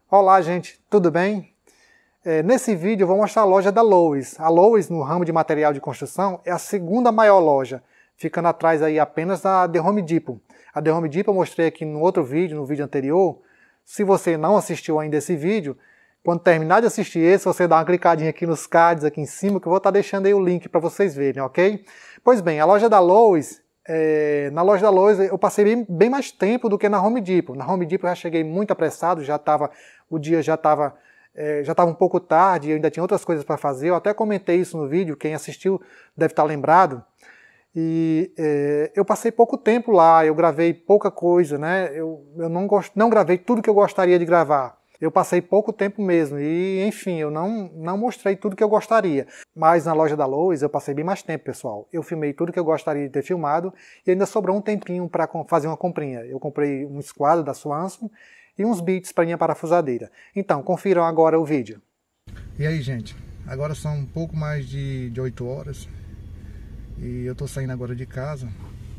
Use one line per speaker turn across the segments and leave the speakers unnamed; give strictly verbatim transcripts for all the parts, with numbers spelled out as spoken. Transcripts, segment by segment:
Olá, gente, tudo bem? É, nesse vídeo eu vou mostrar a loja da Lowe's. A Lowe's, no ramo de material de construção, é a segunda maior loja, ficando atrás aí apenas da The Home Depot. A The Home Depot eu mostrei aqui no outro vídeo, no vídeo anterior. Se você não assistiu ainda esse vídeo, quando terminar de assistir esse, você dá uma clicadinha aqui nos cards aqui em cima, que eu vou estar deixando aí o link para vocês verem, ok? Pois bem, a loja da Lowe's, é, na loja da Lowe's eu passei bem, bem mais tempo do que na Home Depot. Na Home Depot eu já cheguei muito apressado, já estava, o dia já estava é, já estava um pouco tarde, eu ainda tinha outras coisas para fazer. Eu até comentei isso no vídeo, quem assistiu deve estar lembrado. E é, eu passei pouco tempo lá, eu gravei pouca coisa, né? Eu, eu não, gost... não gravei tudo que eu gostaria de gravar. Eu passei pouco tempo mesmo e, enfim, eu não, não mostrei tudo que eu gostaria. Mas na loja da Lowe's eu passei bem mais tempo, pessoal. Eu filmei tudo que eu gostaria de ter filmado e ainda sobrou um tempinho para fazer uma comprinha. Eu comprei um esquadro da Swanson e uns bits para minha parafusadeira. Então, confiram agora o vídeo.
E aí, gente? Agora são um pouco mais de, de oito horas e eu tô saindo agora de casa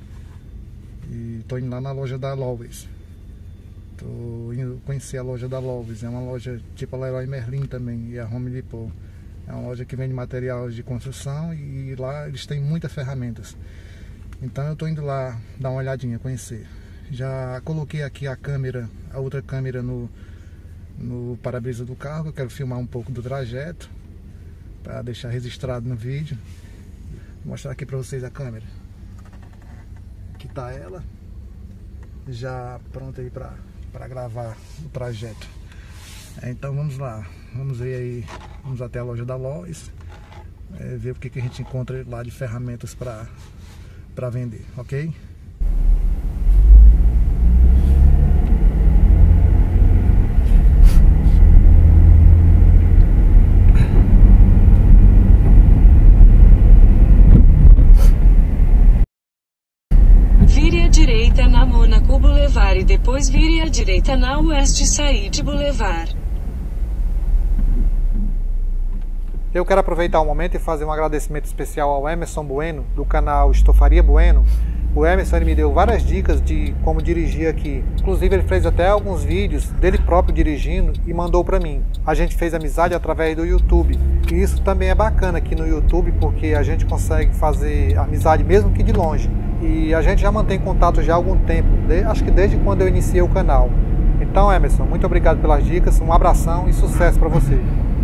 e tô indo lá na loja da Lowe's. Tô indo conhecer a loja da Lowe's. É uma loja tipo a Leroy Merlin também, e a Home Depot. É uma loja que vende materiais de construção e lá eles têm muitas ferramentas. Então eu tô indo lá dar uma olhadinha, conhecer. Já coloquei aqui a câmera, a outra câmera no, no para-brisa do carro. Eu quero filmar um pouco do trajeto para deixar registrado no vídeo. Vou mostrar aqui para vocês a câmera. Aqui tá ela, já pronta aí para para gravar o trajeto. Então vamos lá, vamos ver aí, vamos até a loja da Lowe's, é, ver o que, que a gente encontra lá de ferramentas para para vender, ok?
Vire à direita na Monaco Boulevard e depois vire à direita na West Said Boulevard.
Eu quero aproveitar o momento e fazer um agradecimento especial ao Emerson Bueno, do canal Estofaria Bueno. O Emerson ele me deu várias dicas de como dirigir aqui. Inclusive ele fez até alguns vídeos dele próprio dirigindo e mandou para mim. A gente fez amizade através do YouTube. E isso também é bacana aqui no YouTube, porque a gente consegue fazer amizade mesmo que de longe. E a gente já mantém contato já há algum tempo, de, acho que desde quando eu iniciei o canal. Então, Emerson, muito obrigado pelas dicas, um abração e sucesso para você.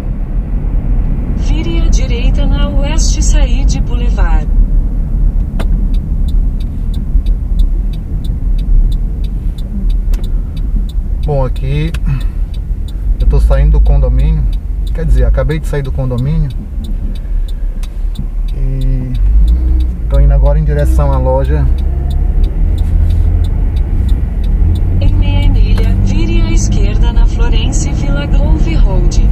Vire à direita na West Said Boulevard.
Bom, aqui eu tô saindo do condomínio, quer dizer, acabei de sair do condomínio e tô indo agora em direção à loja.
Em meia milha, vire à esquerda na Florence Villa Grove Road.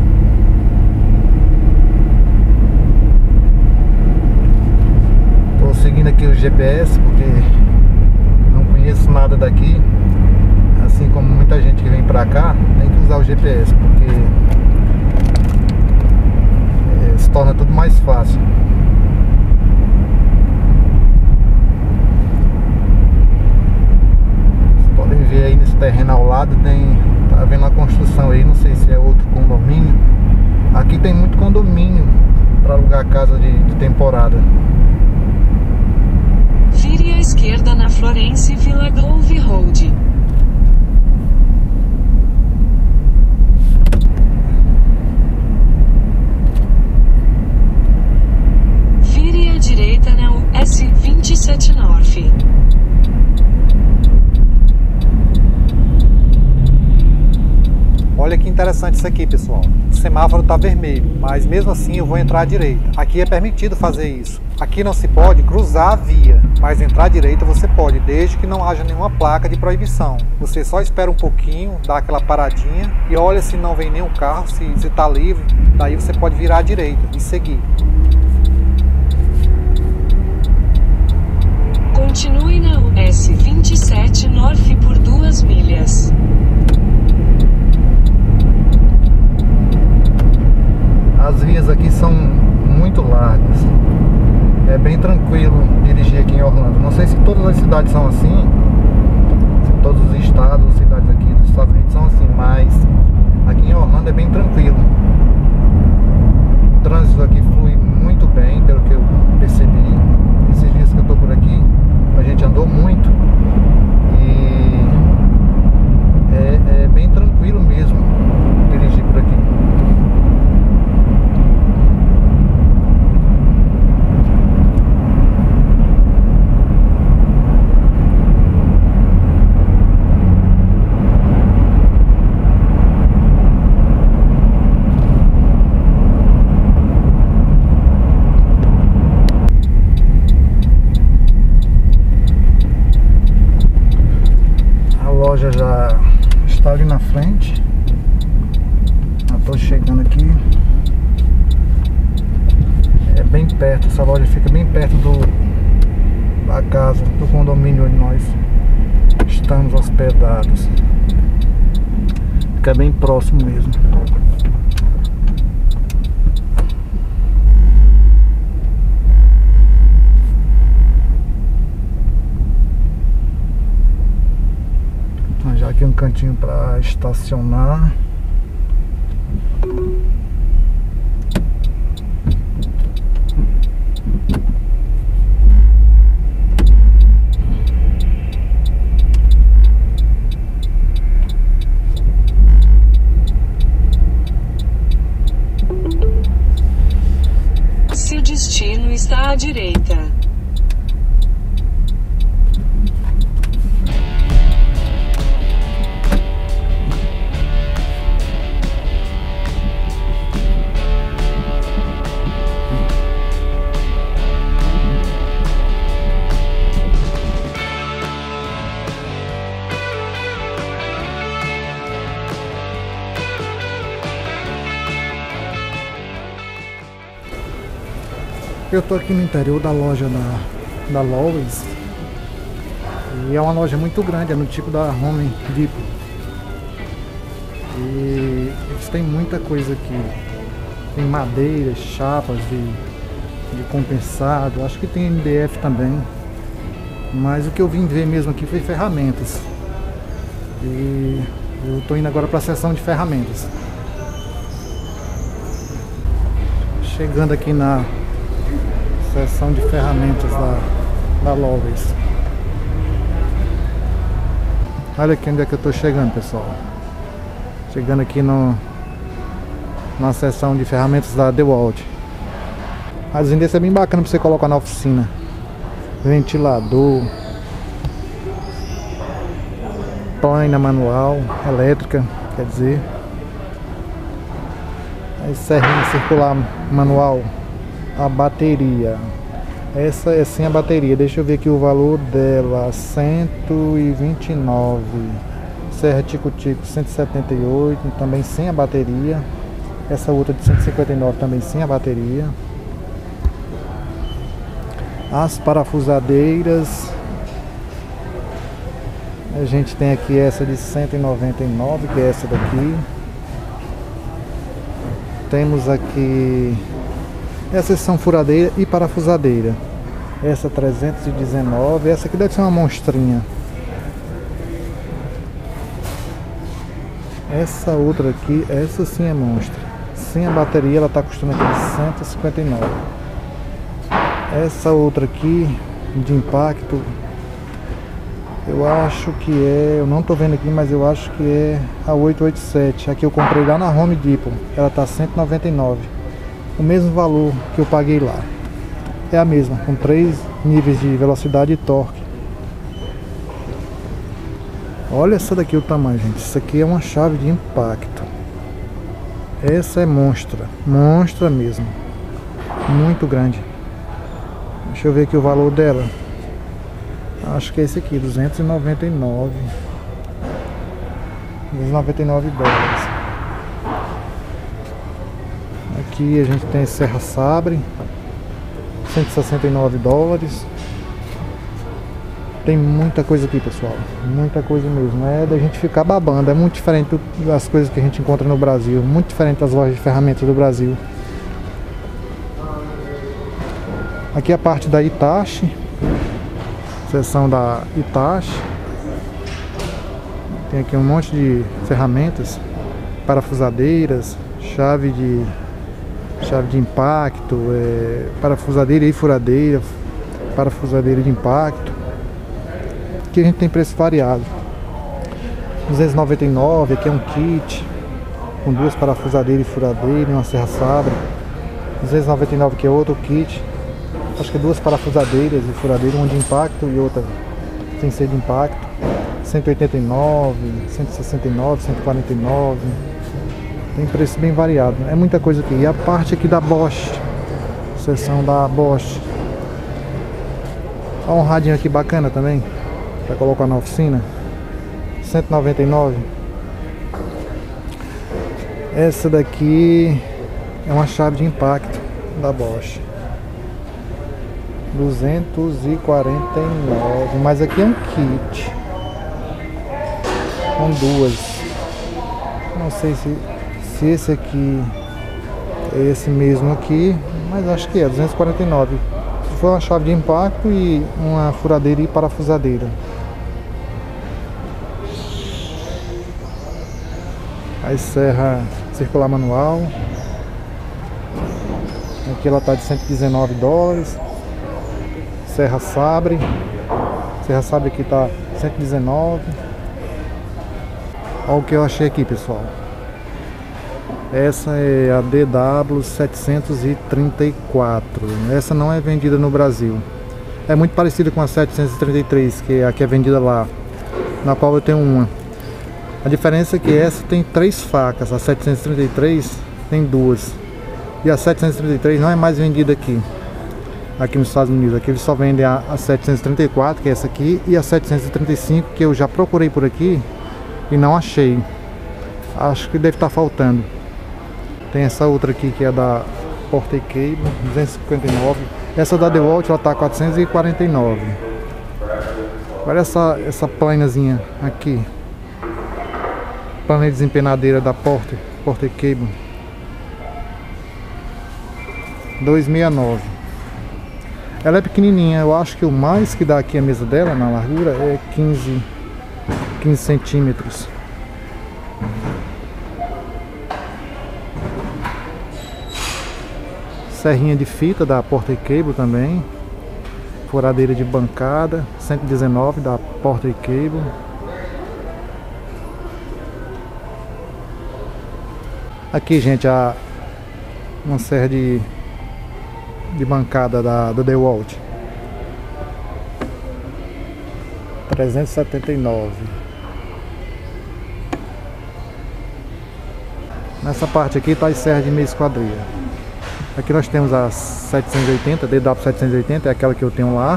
Tô seguindo aqui o G P S porque não conheço nada daqui. Assim como muita gente que vem pra cá, tem que usar o G P S porque é, se torna tudo mais fácil. Vocês podem ver aí nesse terreno ao lado, tem, tá vendo a construção aí, não sei se é outro condomínio. Aqui tem muito condomínio para alugar casa de, de temporada.
Vire à esquerda na Florence Villa Grove Road. Direita na U S vinte e sete North.
Olha que interessante isso aqui, pessoal. O semáforo está vermelho, mas mesmo assim eu vou entrar à direita. Aqui é permitido fazer isso. Aqui não se pode cruzar a via, mas entrar à direita você pode, desde que não haja nenhuma placa de proibição. Você só espera um pouquinho, dá aquela paradinha e olha se não vem nenhum carro, se está livre, daí você pode virar à direita e seguir.
Continue na U S vinte e sete North por duas milhas.
As vias aqui são muito largas. É bem tranquilo dirigir aqui em Orlando. Não sei se todas as cidades são assim, se todos os estados, cidades aqui dos Estados Unidos são assim, mas loja já está ali na frente. Eu tô chegando aqui. É bem perto, essa loja fica bem perto do da casa, do condomínio onde nós estamos hospedados. Fica bem próximo mesmo. Já aqui um cantinho para estacionar.
Seu destino está à direita.
Eu tô aqui no interior da loja da, da Lowe's. E é uma loja muito grande, é no tipo da Home Depot. E eles têm muita coisa aqui. Tem madeiras, chapas de, de compensado, acho que tem M D F também. Mas o que eu vim ver mesmo aqui foi ferramentas. E eu tô indo agora para a seção de ferramentas. Chegando aqui na seção de ferramentas da, da Lowe's. Olha aqui onde é que eu tô chegando, pessoal. Chegando aqui no, na seção de ferramentas da DeWalt. As desse é bem bacana pra você colocar na oficina. Ventilador, plana manual, elétrica, quer dizer. Aí serrinha circular manual. A bateria, essa é sem a bateria, deixa eu ver aqui o valor dela, cento e vinte e nove. Serra Tico-Tico cento e setenta e oito, também sem a bateria. Essa outra de cento e cinquenta e nove também sem a bateria. As parafusadeiras, a gente tem aqui essa de cento e noventa e nove, que é essa daqui. Temos aqui essas são furadeira e parafusadeira. Essa trezentos e dezenove. Essa aqui deve ser uma monstrinha. Essa outra aqui, essa sim é monstra. Sem a bateria ela está custando aqui de cento e cinquenta e nove. Essa outra aqui de impacto, eu acho que é, eu não estou vendo aqui, mas eu acho que é a oitocentos e oitenta e sete. Aqui eu comprei lá na Home Depot. Ela está cento e noventa e nove. O mesmo valor que eu paguei lá. É a mesma, com três níveis de velocidade e torque. Olha essa daqui o tamanho, gente. Isso aqui é uma chave de impacto. Essa é monstra. Monstra mesmo. Muito grande. Deixa eu ver aqui o valor dela. Acho que é esse aqui, duzentos e noventa e nove. duzentos e noventa e nove dólares. Aqui a gente tem Serra Sabre, cento e sessenta e nove dólares. Tem muita coisa aqui, pessoal, muita coisa mesmo. É da gente ficar babando, é muito diferente das coisas que a gente encontra no Brasil, muito diferente das lojas de ferramentas do Brasil. Aqui a parte da Hitachi, seção da Hitachi. Tem aqui um monte de ferramentas, parafusadeiras, chave de chave de impacto, é, parafusadeira e furadeira, parafusadeira de impacto. Aqui a gente tem preço variado. duzentos e noventa e nove, aqui é um kit com duas parafusadeiras e furadeira e uma serra sabre. duzentos e noventa e nove que é outro kit, acho que é duas parafusadeiras e furadeira, uma de impacto e outra sem ser de impacto. cento e oitenta e nove, cento e sessenta e nove, cento e quarenta e nove. Tem preço bem variado, é muita coisa aqui. E a parte aqui da Bosch, seção da Bosch. Olha um radinho aqui bacana também, para colocar na oficina.
cento e noventa e nove. Essa daqui é uma chave de impacto da Bosch. duzentos e quarenta e nove. Mas aqui é um kit. Com duas. Não sei se, se esse aqui é esse mesmo aqui, mas acho que é duzentos e quarenta e nove. Foi uma chave de impacto e uma furadeira e parafusadeira. Aí serra circular manual. Aqui ela está de cento e dezenove dólares. Serra Sabre. Serra Sabre aqui está cento e dezenove. Olha o que eu achei aqui, pessoal. Essa é a D W setecentos e trinta e quatro. Essa não é vendida no Brasil. É muito parecida com a setecentos e trinta e três, que é a que é vendida lá, na qual eu tenho uma. A diferença é que essa tem três facas, a setecentos e trinta e três tem duas. E a setecentos e trinta e três não é mais vendida aqui, aqui nos Estados Unidos. Aqui eles só vendem a, a setecentos e trinta e quatro, que é essa aqui, e a setecentos e trinta e cinco, que eu já procurei por aqui e não achei. Acho que deve estar faltando. Tem essa outra aqui que é da Porter Cable, duzentos e cinquenta e nove. Essa da DeWalt ela tá quatrocentos e quarenta e nove. Olha essa, essa planazinha aqui. Plana de desempenadeira da Porter, Porter Cable. duzentos e sessenta e nove. Ela é pequenininha, eu acho que o mais que dá aqui a mesa dela na largura é quinze centímetros. Serrinha de fita da Porter Cable também. Furadeira de bancada, cento e dezenove da Porter Cable. Aqui, gente, a uma serra de, de bancada da, da DeWalt. trezentos e setenta e nove. Nessa parte aqui tá as serras de meia esquadria. Aqui nós temos a setecentos e oitenta, D W setecentos e oitenta, é aquela que eu tenho lá.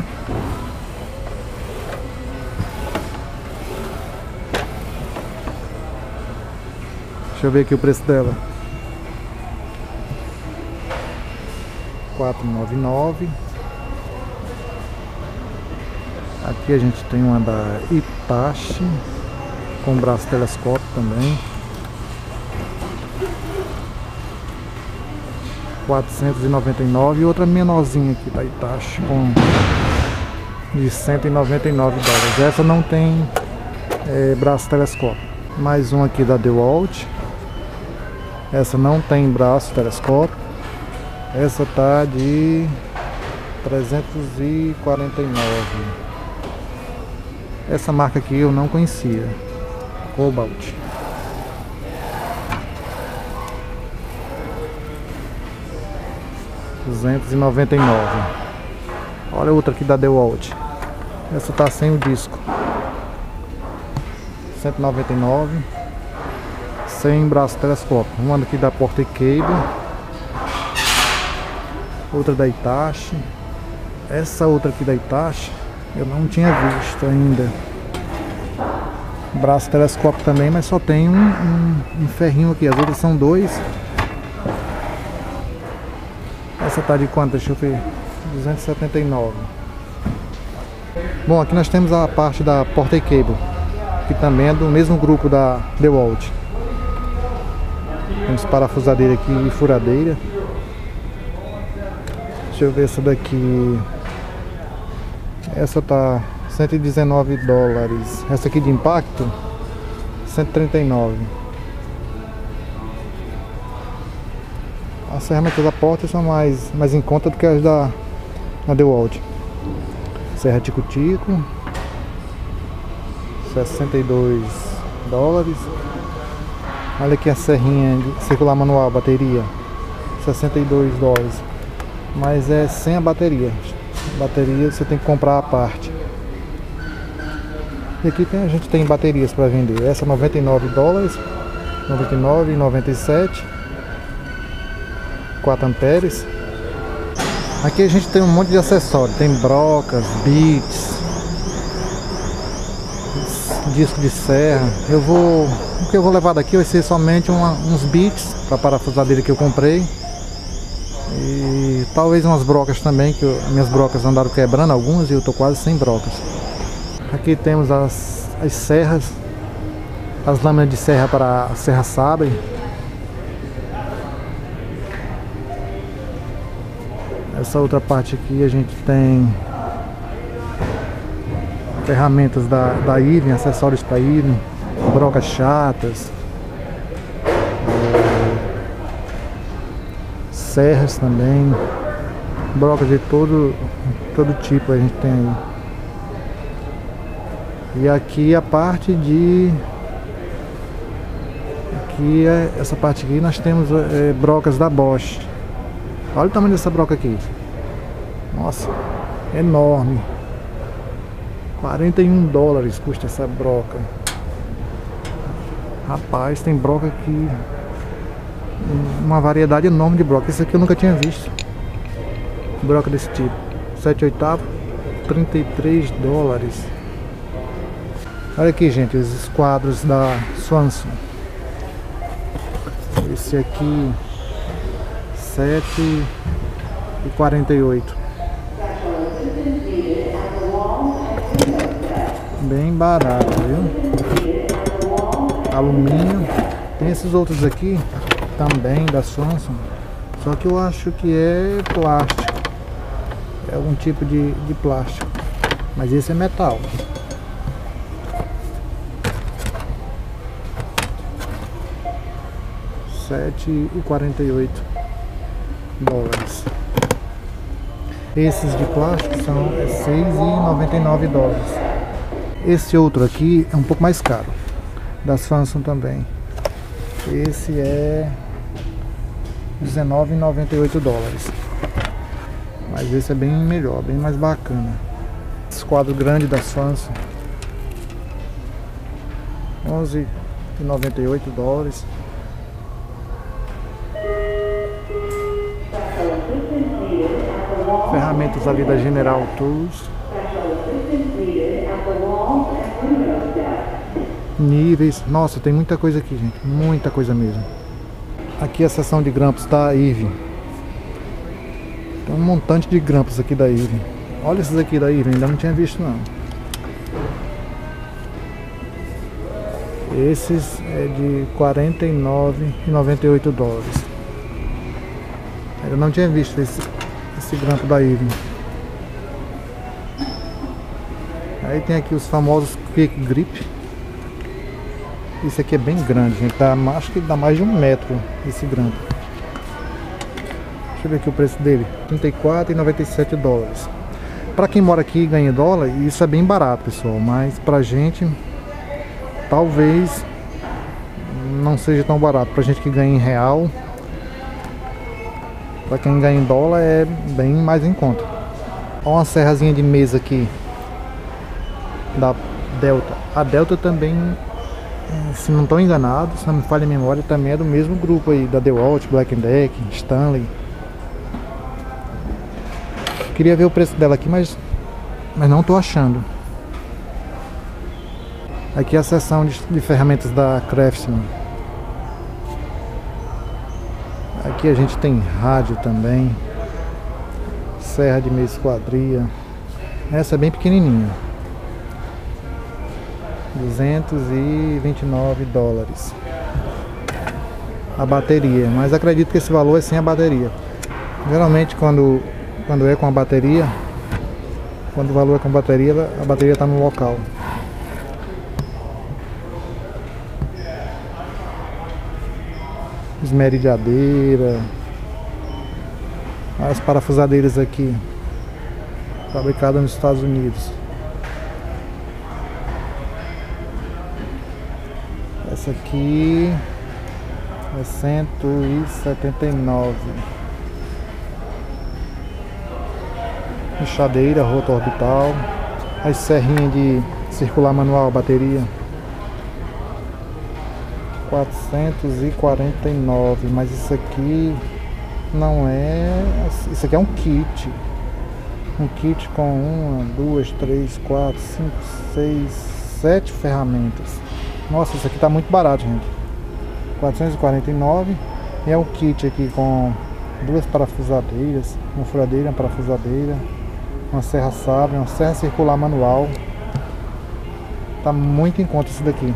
Deixa eu ver aqui o preço dela. quatrocentos e noventa e nove. Aqui a gente tem uma da Hitachi, com braço telescópio também. quatrocentos e noventa e nove. E outra menorzinha aqui da Hitachi, com de cento e noventa e nove dólares. Essa não tem é, braço telescópio. Mais uma aqui da DeWalt. Essa não tem braço telescópio. Essa tá de trezentos e quarenta e nove. Essa marca aqui eu não conhecia. Cobalt. duzentos e noventa e nove. Olha outra aqui da DeWalt. Essa tá sem o disco. cento e noventa e nove. Sem braço telescópio. Uma aqui da Porter Cable. Outra da Hitachi. Essa outra aqui da Hitachi eu não tinha visto ainda. Braço telescópio também, mas só tem um, um, um ferrinho aqui. As outras são dois. Essa tá de quanto? Deixa eu ver. duzentos e setenta e nove. Bom, aqui nós temos a parte da Porter Cable, que também é do mesmo grupo da DeWalt. Temos parafusadeira aqui e furadeira. Deixa eu ver essa daqui. Essa tá cento e dezenove dólares. Essa aqui de impacto, cento e trinta e nove. As ferramentas da Porter são mais, mais em conta do que as da, da DeWalt. Serra tico-tico, sessenta e dois dólares. Olha aqui a serrinha de circular manual, bateria, sessenta e dois dólares. Mas é sem a bateria. A bateria você tem que comprar à parte. E aqui tem, a gente tem baterias para vender. Essa noventa e nove dólares, noventa e nove e noventa e sete. quatro amperes. Aqui a gente tem um monte de acessórios. Tem brocas, bits,
disco de serra. Eu vou, o que eu vou levar daqui vai ser somente uma, uns bits para parafusadeira que eu comprei. E talvez umas brocas também, que eu, minhas brocas andaram quebrando algumas e eu tô quase sem brocas. Aqui temos as, as serras, as lâminas de serra para a serra sabre. Essa outra parte aqui a gente tem ferramentas da, da Irving, acessórios para Irving, brocas chatas, é, serras também, brocas de todo, todo tipo a gente tem aí. E aqui a parte de... Aqui, é, essa parte aqui nós temos é, brocas da Bosch. Olha o tamanho dessa broca aqui. Nossa, enorme. quarenta e um dólares custa essa broca. Rapaz, tem broca aqui. Uma variedade enorme de broca. Isso aqui eu nunca tinha visto. Broca desse tipo. sete oitavos, trinta e três dólares. Olha aqui, gente, os esquadros da Swanson. Esse aqui, sete e quarenta e oito. Bem barato, viu? Alumínio. Tem esses outros aqui também da Swanson, só que eu acho que é plástico. É algum tipo de, de plástico. Mas esse é metal. sete e quarenta e oito dólares. Esses de plástico são seis e noventa e nove dólares. Esse outro aqui é um pouco mais caro, da Swanson também. Esse é dezenove e noventa e oito dólares. Mas esse é bem melhor, bem mais bacana. Esse quadro grande da Swanson, onze e noventa e oito dólares. Ferramentas ali da General Tools. Níveis. Nossa, tem muita coisa aqui, gente. Muita coisa mesmo. Aqui a seção de grampos da Irving. Tem um montante de grampos aqui da Irving. Olha esses aqui da Irving, ainda não tinha visto não. Esses é de quarenta e nove e noventa e oito dólares. Ainda não tinha visto esse, esse grampo da Irving. Aí tem aqui os famosos Quick Grip. Esse aqui é bem grande, gente. Dá, acho que dá mais de um metro esse grampo. Deixa eu ver aqui o preço dele. trinta e quatro e noventa e sete dólares. Para quem mora aqui e ganha dólar, isso é bem barato, pessoal. Mas pra gente, talvez não seja tão barato. Pra gente que ganha em real, pra quem ganha em dólar é bem mais em conta. Olha uma serrazinha de mesa aqui da Delta. A Delta também, se não estou enganado, se não me falha a memória, também é do mesmo grupo aí, da DeWalt, Black and Decker, Stanley. Queria ver o preço dela aqui, mas, mas não estou achando. Aqui é a seção de, de ferramentas da Craftsman. Aqui a gente tem rádio também, serra de meia esquadria. Essa é bem pequenininha. duzentos e vinte e nove dólares a bateria, mas acredito que esse valor é sem a bateria. Geralmente quando, quando é com a bateria, quando o valor é com a bateria, a bateria está no local. Esmerilhadeira, as parafusadeiras aqui, fabricadas nos Estados Unidos. Essa aqui é cento e setenta e nove. Lixadeira, rota orbital. As serrinhas de circular manual, bateria. quatrocentos e quarenta e nove. Mas isso aqui não é... Isso aqui é um kit. Um kit com uma, duas, três, quatro, cinco, seis,
sete ferramentas. Nossa, isso aqui tá muito barato, gente. quatrocentos e quarenta e nove reais. E é um kit aqui com duas parafusadeiras, uma furadeira, uma parafusadeira, uma serra sabre, uma serra circular manual. Tá muito em conta isso daqui.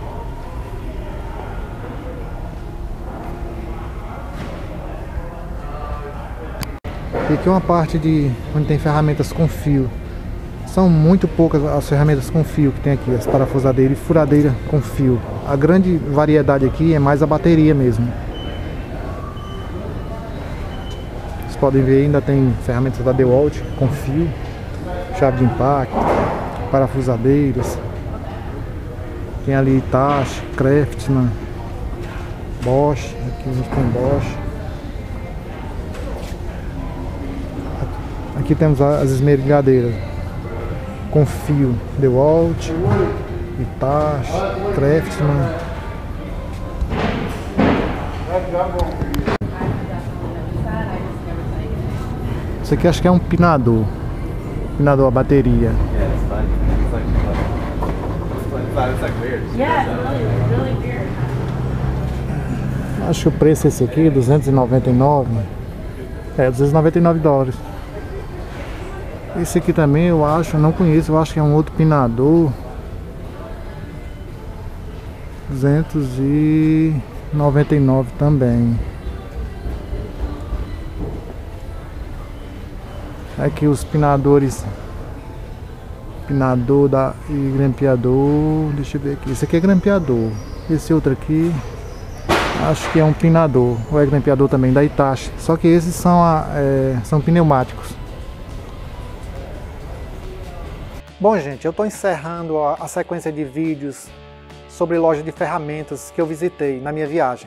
E aqui uma parte de onde tem ferramentas com fio. São muito poucas as ferramentas com fio que tem aqui, as parafusadeiras e furadeira com fio. A grande variedade aqui é mais a bateria mesmo. Vocês podem ver, ainda tem ferramentas da DeWalt com fio, chave de impacto, parafusadeiras. Tem ali Hitachi, Craftsman, Bosch, aqui a gente tem Bosch. Aqui temos as esmerilhadeiras com fio DeWalt, Hitachi, Craftsman. Isso aqui acho que é um pinador, pinador a bateria. Acho que o preço é esse aqui, duzentos e noventa e nove. É, duzentos e noventa e nove dólares. Esse aqui também eu acho, eu não conheço, eu acho que é um outro pinador. duzentos e noventa e nove também. Aqui os pinadores. Pinador da, e grampeador. Deixa eu ver aqui. Esse aqui é grampeador. Esse outro aqui acho que é um pinador. Ou é grampeador também da Hitachi. Só que esses são, a, é, são pneumáticos. Bom, gente, eu estou encerrando a, a sequência de vídeos sobre loja de ferramentas que eu visitei na minha viagem.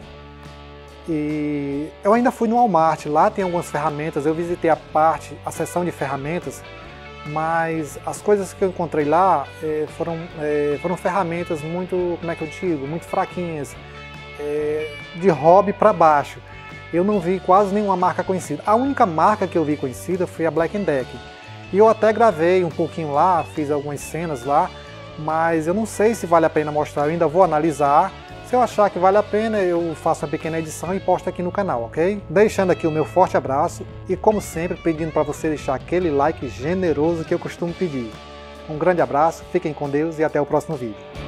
E eu ainda fui no Walmart, lá tem algumas ferramentas, eu visitei a parte, a seção de ferramentas, mas as coisas que eu encontrei lá eh, foram, eh, foram ferramentas muito, como é que eu digo, muito fraquinhas, eh, de hobby para baixo. Eu não vi quase nenhuma marca conhecida. A única marca que eu vi conhecida foi a Black and Decker. E eu até gravei um pouquinho lá, fiz algumas cenas lá, mas eu não sei se vale a pena mostrar, eu ainda vou analisar. Se eu achar que vale a pena, eu faço uma pequena edição e posto aqui no canal, ok? Deixando aqui o meu forte abraço e, como sempre, pedindo para você deixar aquele like generoso que eu costumo pedir. Um grande abraço, fiquem com Deus e até o próximo vídeo.